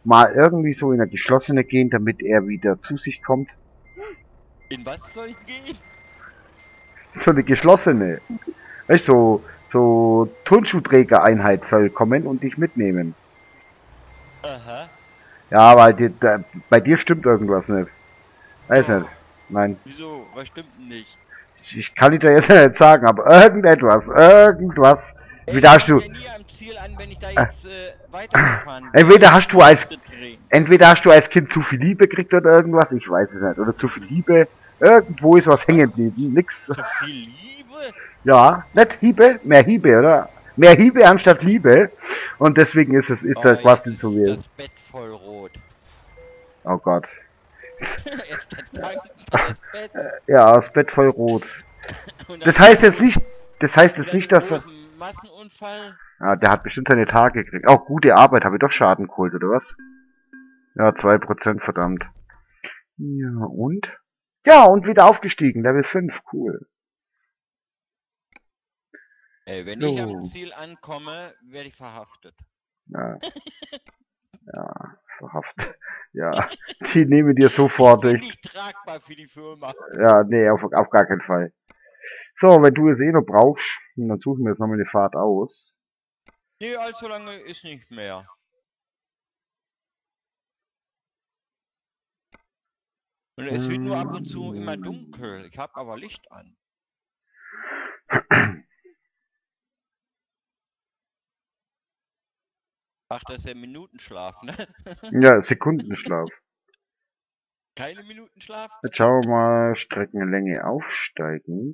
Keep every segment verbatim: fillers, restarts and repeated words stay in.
mal irgendwie so in eine geschlossene gehen, damit er wieder zu sich kommt. In was soll ich gehen? So eine geschlossene. Weißt du, so, so Turnschuhträgereinheit soll kommen und dich mitnehmen. Aha. Ja, weil dir, da, bei dir stimmt irgendwas nicht. Weiß nicht. Oh, Nein. wieso? Was stimmt denn nicht? Ich, ich kann dir jetzt nicht sagen, aber irgendetwas, irgendwas. Ey, Entweder ich hast komme du, ja nie am Ziel an, wenn ich da äh, jetzt äh, weitergefahren bin. entweder Ich hast muss du ja als, Schritt drehen. entweder hast du als Kind zu viel Liebe gekriegt oder irgendwas, ich weiß es nicht. Oder zu viel Liebe. Irgendwo ist was hängen Was? geblieben. Nix. Zu viel Liebe? Ja, nicht Hiebe, mehr Hiebe, oder? Mehr Hiebe anstatt Liebe. Und deswegen ist es, ist Oh, das was jetzt denn so ist will. das Bett voll rot. Oh Gott. Erst der Tank, dann das Bett Ja, das Bett voll rot. und Das dann heißt einen jetzt großen, nicht, das heißt und jetzt dann nicht, einen dass er, großen Massenunfall. ja, der hat bestimmt seine Tage gekriegt. Auch gute Arbeit, habe ich doch Schaden geholt, oder was? Ja, zwei Prozent, verdammt. Ja, und? Ja, und wieder aufgestiegen, Level fünf, cool. Ey, wenn ich am So, Ziel ankomme, werde ich verhaftet. ja, ja, verhaftet. Ja, die nehmen dir Ich sofort bin durch. nicht tragbar für die Firma. Ja, nee, auf, auf gar keinen Fall. So, wenn du es eh noch brauchst, dann suchen wir jetzt nochmal eine Fahrt aus. Nee, allzu lange ist nicht mehr. Und es wird nur ab und zu immer dunkel. Ich habe aber Licht an. Ach, das ist der Minutenschlaf, ne? Ja, Sekundenschlaf. Keine Minutenschlaf? Jetzt schauen wir mal, Streckenlänge aufsteigend.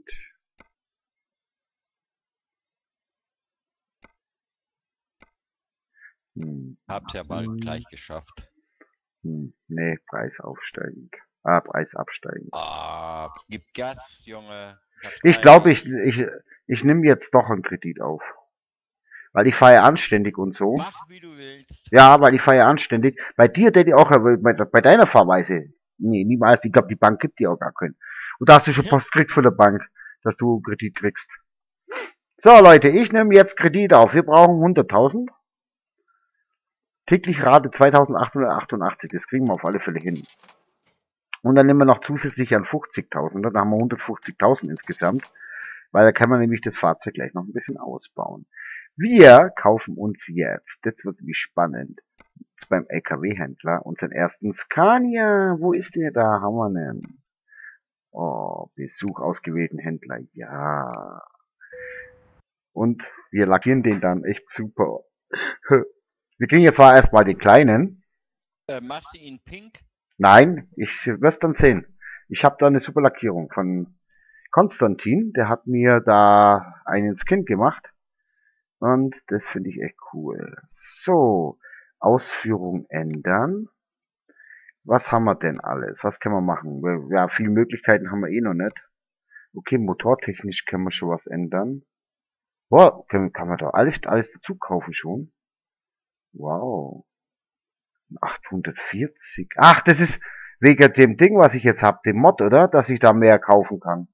Hm. Hab's ja bald Hm. gleich geschafft. Hm. Nee, Preis aufsteigend. Ah, Preis absteigend. Ah, gib Gas, Junge. Ich hab's Ich eilig. glaube, ich, ich, ich nehme jetzt doch einen Kredit auf. Weil ich fahre ja anständig und so. Mach wie du willst. Ja, weil ich fahre ja anständig. Bei dir, der die auch, äh, bei, bei deiner Fahrweise. Nee, niemals. Ich glaube, die Bank gibt dir auch gar keinen. Und da hast du schon Post gekriegt von der Bank, dass du Kredit kriegst. So, Leute, ich nehme jetzt Kredit auf. Wir brauchen hunderttausend. Täglich Rate zweitausendachthundertachtundachtzig. Das kriegen wir auf alle Fälle hin. Und dann nehmen wir noch zusätzlich an fünfzigtausend. Dann haben wir hundertfünfzigtausend insgesamt. Weil da kann man nämlich das Fahrzeug gleich noch ein bisschen ausbauen. Wir kaufen uns jetzt, das wird nämlich spannend, beim L K W-Händler unseren ersten Scania. Wo ist der da? Haben wir einen? Oh, Besuch ausgewählten Händler. Ja. Und wir lackieren den dann echt super. Wir kriegen jetzt zwar erstmal den kleinen. Äh, machst du ihn pink? Nein, ich wir's dann sehen. Ich habe da eine super Lackierung von Konstantin. Der hat mir da einen Skin gemacht. Und das finde ich echt cool. So, Ausführung ändern. Was haben wir denn alles? Was können wir machen? Ja, viele Möglichkeiten haben wir eh noch nicht. Okay, motortechnisch können wir schon was ändern. Boah, können, kann man da alles, alles dazu kaufen schon? Wow. achthundertvierzig. Ach, das ist wegen dem Ding, was ich jetzt habe, dem Mod, oder? Dass ich da mehr kaufen kann.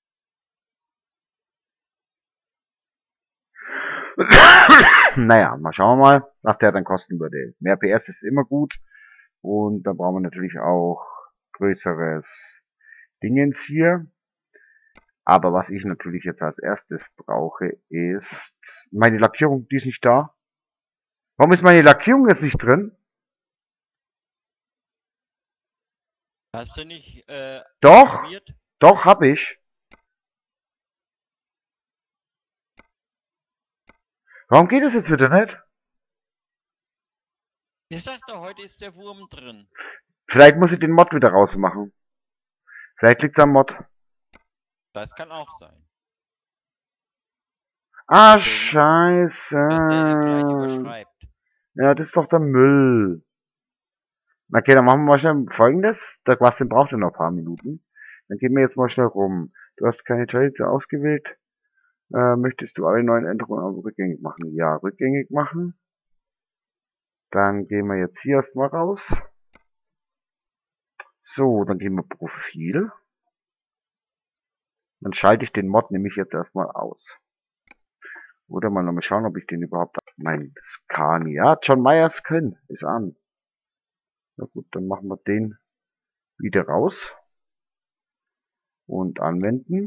Naja, mal schauen wir mal, was der dann kosten würde. Mehr P S ist immer gut. Und dann brauchen wir natürlich auch größeres Dingens hier. Aber was ich natürlich jetzt als erstes brauche, ist meine Lackierung, die ist nicht da. Warum ist meine Lackierung jetzt nicht drin? Hast du nicht äh, Doch, aktiviert? doch, habe ich. Warum geht das jetzt wieder nicht? Ich sagte, heute ist der Wurm drin. Vielleicht muss ich den Mod wieder rausmachen. Vielleicht liegt's am Mod. Das kann auch sein. Ah, Dass der, dass der den vielleicht scheiße. überschreibt. Ja, das ist doch der Müll. Okay, dann machen wir mal schnell Folgendes. Der Quastin braucht ja noch ein paar Minuten. Dann gehen wir jetzt mal schnell rum. Du hast keine Trade ausgewählt. Äh, möchtest du alle neuen Änderungen rückgängig machen? Ja, rückgängig machen. Dann gehen wir jetzt hier erstmal raus. So, dann gehen wir Profil. Dann schalte ich den Mod nämlich jetzt erstmal aus. Oder mal nochmal schauen, ob ich den überhaupt... Mein Scania. John Myers können. Ist an. Na gut, dann machen wir den wieder raus und anwenden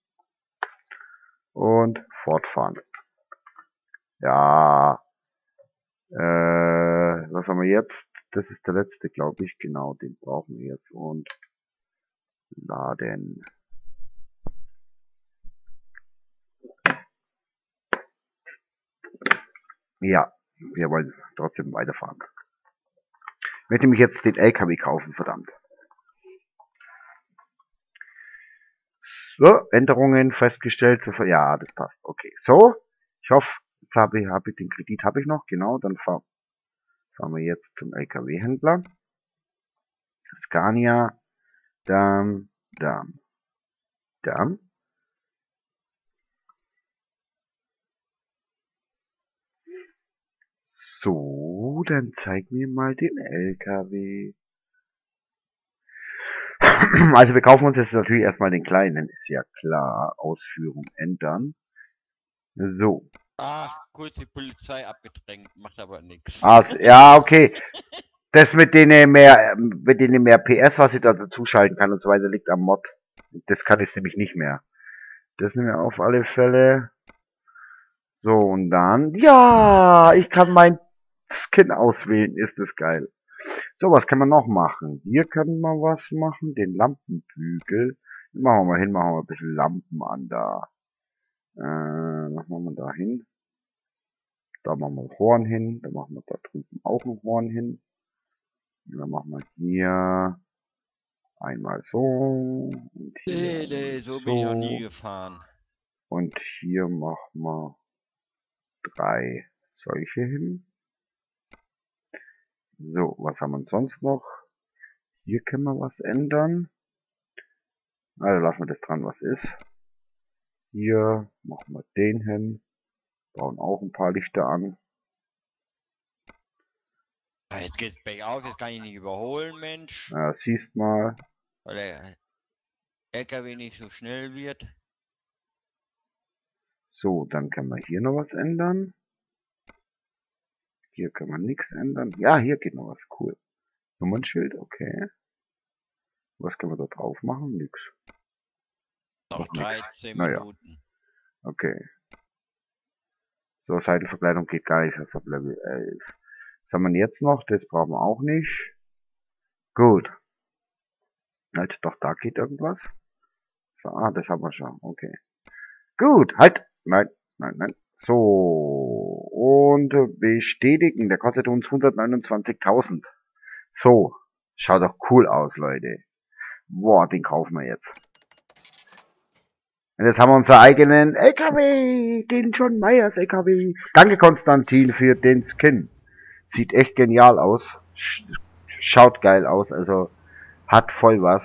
und fortfahren. Ja, äh, was haben wir jetzt? Das ist der letzte, glaube ich. Genau, den brauchen wir jetzt. Und laden. Ja, wir wollen trotzdem weiterfahren. Ich möchte nämlich jetzt den L K W kaufen, verdammt. So, Änderungen festgestellt. Ja, das passt. Okay, so. Ich hoffe, jetzt habe ich, habe ich den Kredit habe ich noch. Genau, dann fahren, fahren wir jetzt zum L K W-Händler. Scania, Dam, Dam, Dam. So, dann zeig mir mal den L K W. Also wir kaufen uns jetzt natürlich erstmal den kleinen, ist ja klar. Ausführung ändern. So. Ach, kurz die Polizei abgedrängt, macht aber nichts. Ah, ja, okay. Das mit denen mehr, mit denen mehr P S, was ich da dazuschalten kann und so weiter, liegt am Mod. Das kann ich nämlich nicht mehr. Das nehmen wir auf alle Fälle. So, und dann, ja, ich kann mein Skin auswählen, ist das geil. So, was kann man noch machen? Hier können wir was machen, den Lampenbügel. Machen wir mal hin, machen wir ein bisschen Lampen an da. Äh, was machen wir da hin? Da machen wir ein Horn hin, da machen wir da drüben auch ein Horn hin. Und dann machen wir hier einmal so. Und hier Nee, nee, so bin ich noch nie gefahren. Und hier machen wir drei solche hin. So, was haben wir sonst noch? Hier können wir was ändern. Also lassen wir das dran, was ist. Hier machen wir den hin. Bauen auch ein paar Lichter an. Jetzt geht's bergauf, jetzt kann ich nicht überholen, Mensch. Ja, siehst mal. Weil der L K W nicht so schnell wird. So, dann können wir hier noch was ändern. Hier kann man nichts ändern. Ja, hier geht noch was. Cool. Nummernschild, okay. Was können wir da drauf machen? Nix. Noch dreizehn naja. Minuten. Okay. So, Seitenverkleidung geht gar nicht. Das ist auf Level elf. Was haben wir jetzt noch? Das brauchen wir auch nicht. Gut. Halt, doch, da geht irgendwas. So, ah, das haben wir schon. Okay. Gut, halt. Nein, nein, nein. So. Und bestätigen. Der kostet uns hundertneunundzwanzigtausend. So. Schaut doch cool aus, Leute. Boah, den kaufen wir jetzt. Und jetzt haben wir unseren eigenen L K W. Den John Myers L K W. Danke, Konstantin, für den Skin. Sieht echt genial aus. Schaut geil aus. Also, hat voll was.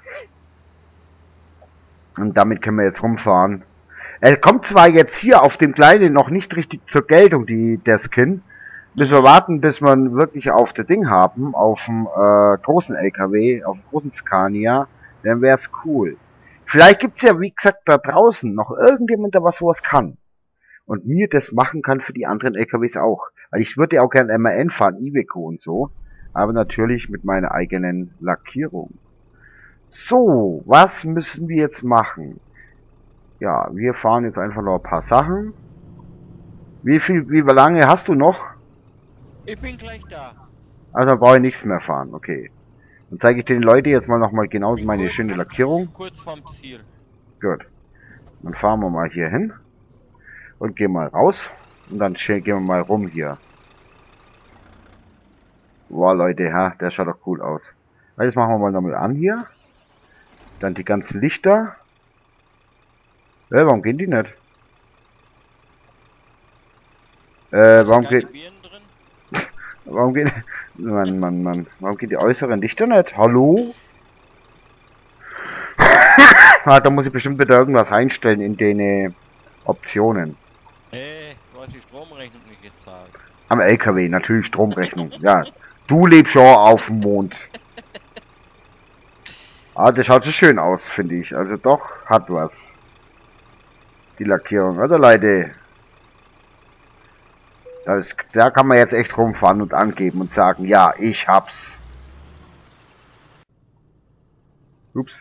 Und damit können wir jetzt rumfahren. Er kommt zwar jetzt hier auf dem Kleinen noch nicht richtig zur Geltung, die, der Skin. Müssen wir warten, bis wir wirklich auf das Ding haben, auf dem äh, großen L K W, auf dem großen Scania. Dann wäre es cool. Vielleicht gibt's ja, wie gesagt, da draußen noch irgendjemand, der was sowas kann. Und mir das machen kann für die anderen L K Ws auch. Weil ich würde ja auch gerne M A N fahren, Iveco und so. Aber natürlich mit meiner eigenen Lackierung. So, was müssen wir jetzt machen? Ja, wir fahren jetzt einfach noch ein paar Sachen. Wie viel, wie lange hast du noch? Ich bin gleich da. Also brauche ich nichts mehr fahren, okay. Dann zeige ich den Leuten jetzt mal nochmal genau Bin meine kurz, schöne Lackierung. Kurz vorm Ziel. Gut. Dann fahren wir mal hier hin. Und gehen mal raus. Und dann gehen wir mal rum hier. Wow, Leute, ja, der schaut doch cool aus. Jetzt machen wir mal nochmal an hier. Dann die ganzen Lichter. Äh, warum gehen die nicht? Äh, warum geht... Warum geht... Mann, Mann, Mann. Warum gehen die äußeren Lichter nicht? Hallo? Ah, da muss ich bestimmt wieder irgendwas einstellen in den äh, Optionen. Äh, du hast die Stromrechnung nicht gezahlt. Am L K W, natürlich Stromrechnung. Ja, du lebst schon auf dem Mond. Ah, das schaut so schön aus, finde ich. Also doch, hat was. Die Lackierung. Also Leute, das, da kann man jetzt echt rumfahren und angeben und sagen, ja, ich hab's. Ups.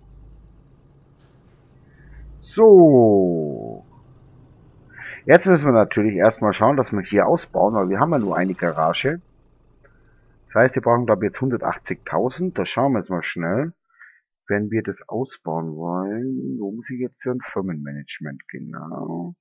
So. Jetzt müssen wir natürlich erstmal schauen, dass wir hier ausbauen, weil wir haben ja nur eine Garage. Das heißt, wir brauchen, glaube ich, jetzt hundertachtzigtausend. Da schauen wir jetzt mal schnell. Wenn wir das ausbauen wollen, wo muss ich jetzt ein Firmenmanagement, genau.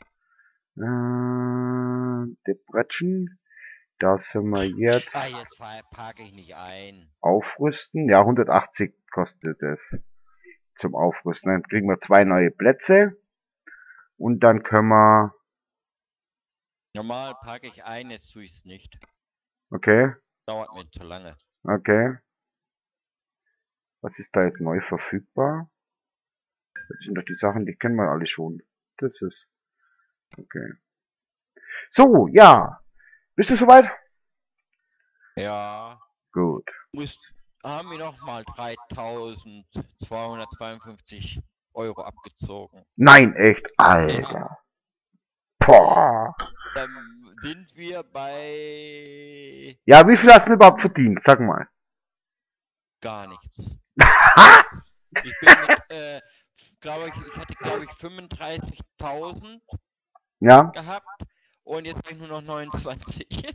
Äh, Debrechen. Da sind wir jetzt. Ah, jetzt parke ich nicht ein. Aufrüsten. Ja, hundertachtzig kostet es zum Aufrüsten. Dann kriegen wir zwei neue Plätze. Und dann können wir. Normal parke ich ein, jetzt tue ich es nicht. Okay. Dauert mir zu lange. Okay. Was ist da jetzt neu verfügbar? Das sind doch die Sachen, die kennen wir alle schon. Das ist. Okay. So, ja. Bist du soweit? Ja. Gut. Muss, haben wir nochmal dreitausendzweihundertzweiundfünfzig Euro abgezogen. Nein, echt, Alter. Boah. Dann sind wir bei... Ja, wie viel hast du überhaupt verdient? Sag mal. Gar nichts. Ich bin mit, äh, glaube ich, ich hatte glaube ich fünfunddreißigtausend Ja? gehabt und jetzt habe ich nur noch neunundzwanzig.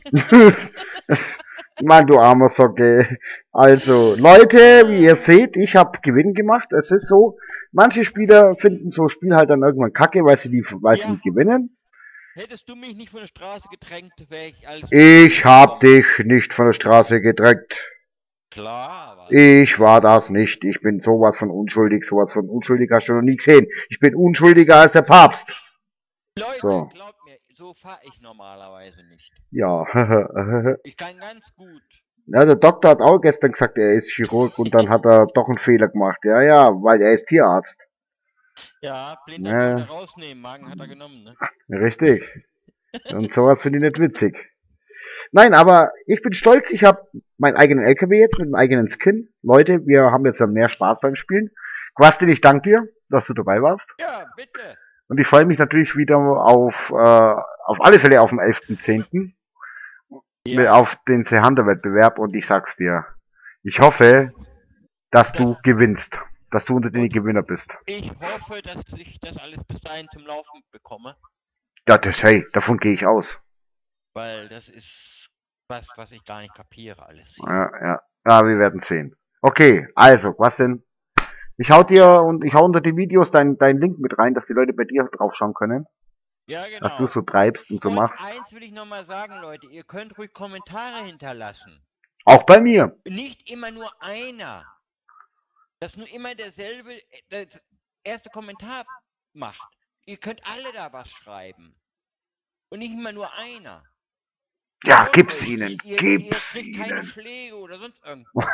Mann, du armer Socke. Also, Leute, wie ihr seht, ich habe Gewinn gemacht. Es ist so, manche Spieler finden so Spiel halt dann irgendwann kacke, weil sie die, weil sie Ja. nicht gewinnen. Hättest du mich nicht von der Straße gedrängt, wäre ich alles... Ich hab dich nicht von der Straße gedrängt. Klar, aber... Ich war das nicht. Ich bin sowas von unschuldig. Sowas von unschuldig hast du noch nie gesehen. Ich bin unschuldiger als der Papst. Leute, So. glaubt mir, so fahre ich normalerweise nicht. Ja. Ich kann ganz gut. Ja, der Doktor hat auch gestern gesagt, er ist Chirurg und dann hat er doch einen Fehler gemacht. Ja, ja, weil er ist Tierarzt. Ja, blind Ja. kann er rausnehmen. Magen hat er genommen, ne? Richtig. Und sowas finde ich nicht witzig. Nein, aber ich bin stolz, ich habe meinen eigenen L K W jetzt mit einem eigenen Skin. Leute, wir haben jetzt mehr Spaß beim Spielen. Quastin, ich danke dir, dass du dabei warst. Ja, bitte. Und ich freue mich natürlich wieder auf, äh, auf alle Fälle auf den elften zehnten Ja. auf den Seehunter-Wettbewerb und ich sag's dir, ich hoffe, dass du Das- gewinnst, dass du unter den Gewinner bist. Ich hoffe, dass ich das alles bis dahin zum Laufen bekomme, Ja, das, hey, davon gehe ich aus. weil das ist was, was ich gar nicht kapiere alles. hier. Ja, ja, ja, wir werden sehen. Okay, also, was denn? Ich hau dir und ich hau unter die Videos deinen dein Link mit rein, dass die Leute bei dir drauf schauen können, Ja, dass du genau. so treibst und so Und machst. eins will ich nochmal sagen, Leute, ihr könnt ruhig Kommentare hinterlassen. Auch bei mir. Nicht immer nur einer. Dass nur immer derselbe, äh, das erste Kommentar macht. Ihr könnt alle da was schreiben. Und nicht immer nur einer. Ja, Traut gib's euch. ihnen, Ihr, gib's ihr kriegt keine ihnen. Schläge oder sonst irgendwas.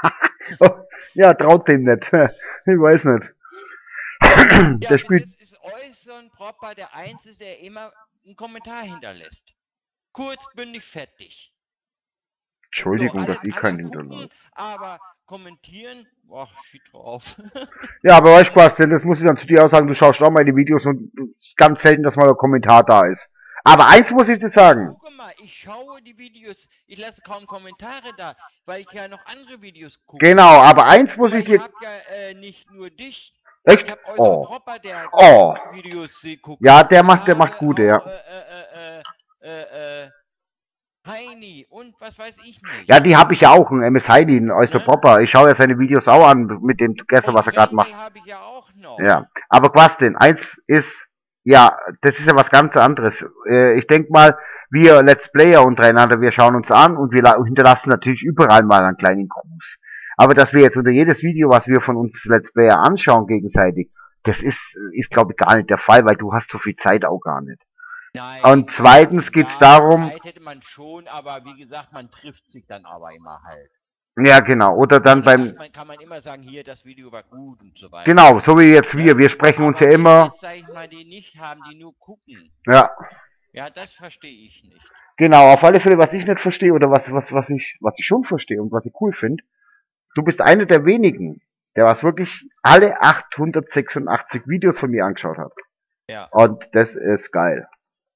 Ja, traut dem nicht. Ich weiß nicht. Ja, Der bis spielt. jetzt ist äußern Propper der Einzige, der immer einen Kommentar hinterlässt. Kurz, bündig, fertig. Entschuldigung, So, dass alles ich keinen andere hinterlasse. gucken, aber kommentieren, boah, shit drauf. Ja, aber weißt du was, denn das muss ich dann zu dir auch sagen, du schaust auch meine Videos und es ist ganz selten, dass mal ein Kommentar da ist. Aber eins muss ich dir sagen. Guck mal, ich schaue die Videos, ich lasse kaum Kommentare da, weil ich ja noch andere Videos gucke. Genau, aber eins muss Aber ich ich dir. hab ja äh, nicht nur dich, Echt? ich hab äußeren Oh. Propper, der Oh. Videos sie guckt. Ja, der macht, der Gerade macht gute, ja. auch, Äh, äh, äh, äh, äh, Heini und was weiß ich nicht. Ja, die habe ich ja auch, ein M S Heidi, ein Oyster Ne? Popper. Ich schaue ja seine Videos auch an, mit dem gestern, Und was er gerade macht. habe ich ja auch noch. Ja, aber was denn? Eins ist, ja, das ist ja was ganz anderes. Äh, ich denk mal, wir Let's Player untereinander, wir schauen uns an und wir la- hinterlassen natürlich überall mal einen kleinen Gruß. Aber dass wir jetzt unter jedes Video, was wir von uns Let's Player anschauen gegenseitig, das ist, ist glaube ich gar nicht der Fall, weil du hast so viel Zeit auch gar nicht. Nein, Und zweitens geht's ja, darum, Zeit hätte man schon, aber wie gesagt, man trifft sich dann aber immer halt. ja genau, oder dann Und beim, sagt man, kann man immer sagen, hier, das Video war gut und so weiter. genau, so wie jetzt wir, wir sprechen uns ja Aber immer, Jetzt, sag ich mal, die nicht haben, die nur gucken. ja, Ja, das verstehe ich nicht. genau, auf alle Fälle, was ich nicht verstehe oder was, was, was ich, was ich schon verstehe und was ich cool finde, du bist einer der wenigen, der was wirklich alle achthundertsechsundachtzig Videos von mir angeschaut hat. Ja. Und das ist geil.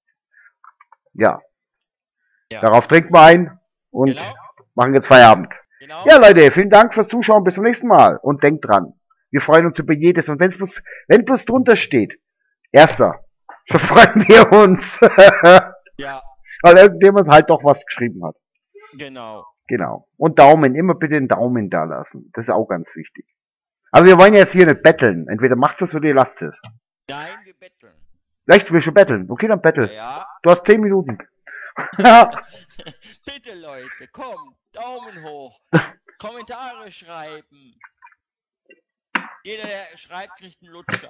Ja. Ja. Darauf trinken wir ein und Genau. machen jetzt Feierabend. Genau. Ja, Leute, vielen Dank fürs Zuschauen. Bis zum nächsten Mal. Und denkt dran, Wir freuen uns über jedes. Und wenn's bloß, wenn bloß drunter steht, Erster, so freuen wir uns. Ja, Weil irgendjemand halt doch was geschrieben hat. genau. Genau. Und Daumen, immer bitte den Daumen da lassen. Das ist auch ganz wichtig. Aber wir wollen jetzt hier nicht betteln. Entweder macht es oder ihr lasst es. Nein, wir betteln. Echt, wir schon betteln. Okay, dann bettel. Ja. Du hast zehn Minuten. Bitte Leute, kommt, Daumen hoch. Kommentare schreiben. Jeder, der schreibt, kriegt einen Lutscher.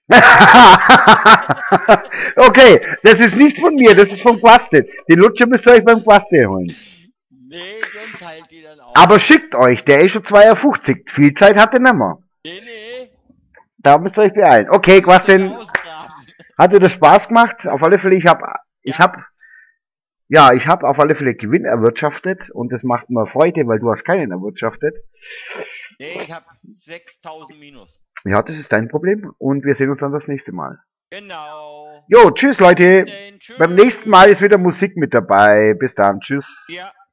Okay, das ist nicht von mir, das ist vom Quaste. Den Lutscher müsst ihr euch beim Quaste holen. Nee, den teilt die dann auch. Aber schickt euch, der ist schon zweiundfünfzig. Viel Zeit hat er nicht mehr. Nee, nee. Da müsst ihr euch beeilen. Okay, Quaste, Ausgraben. hat dir das Spaß gemacht? Auf alle Fälle, ich habe, ich Ja. habe, ja, ich habe auf alle Fälle Gewinn erwirtschaftet und das macht mir Freude, weil du hast keinen erwirtschaftet. Nee, ich hab sechstausend minus. Ja, das ist dein Problem und wir sehen uns dann das nächste Mal. Genau. Jo, tschüss Leute. Denn, tschüss. Beim nächsten Mal ist wieder Musik mit dabei. Bis dann, tschüss. Ja.